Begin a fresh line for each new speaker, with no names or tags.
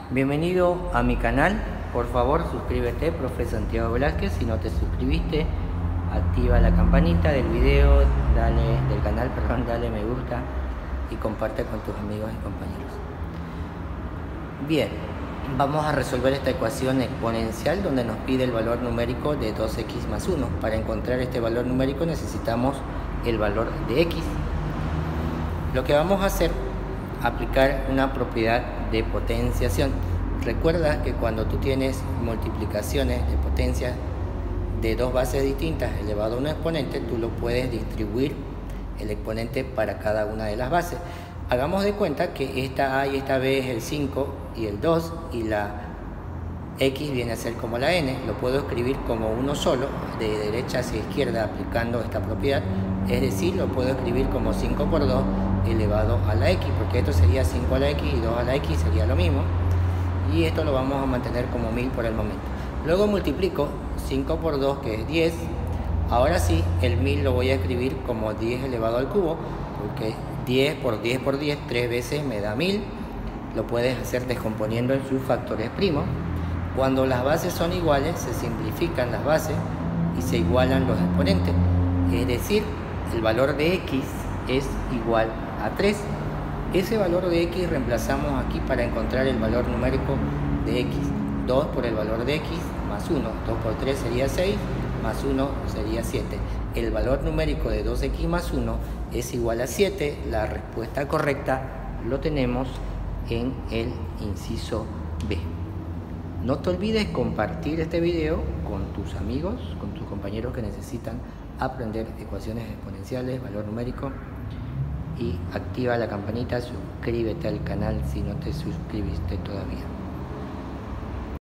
Bienvenido a mi canal. Por favor, suscríbete, profe Santiago Velázquez. Si no te suscribiste, activa la campanita del video, del canal, dale me gusta y comparte con tus amigos y compañeros. Bien, vamos a resolver esta ecuación exponencial donde nos pide el valor numérico de 2x más 1. Para encontrar este valor numérico necesitamos el valor de x. Lo que vamos a hacer, aplicar una propiedad de potenciación. Recuerda que cuando tú tienes multiplicaciones de potencias de dos bases distintas elevado a un exponente, tú lo puedes distribuir el exponente para cada una de las bases. Hagamos de cuenta que esta a y esta b es el 5 y el 2 y la x viene a ser como la n. Lo puedo escribir como uno solo, de derecha hacia izquierda, aplicando esta propiedad. Es decir, lo puedo escribir como 5 por 2 elevado a la x, porque esto sería 5 a la x y 2 a la x sería lo mismo. Y esto lo vamos a mantener como 1000 por el momento. Luego multiplico 5 por 2, que es 10. Ahora sí, el 1000 lo voy a escribir como 10 elevado al cubo, porque 10 por 10 por 10, 3 veces me da 1000. Lo puedes hacer descomponiendo en sus factores primos. Cuando las bases son iguales, se simplifican las bases y se igualan los exponentes. Es decir, el valor de x es igual a 3. Ese valor de x reemplazamos aquí para encontrar el valor numérico de x. 2 por el valor de x más 1. 2 por 3 sería 6, más 1 sería 7. El valor numérico de 2x más 1 es igual a 7. La respuesta correcta lo tenemos en el inciso B. No te olvides compartir este video con tus amigos, con tus compañeros que necesitan aprender ecuaciones exponenciales, valor numérico. Y activa la campanita, suscríbete al canal si no te suscribiste todavía.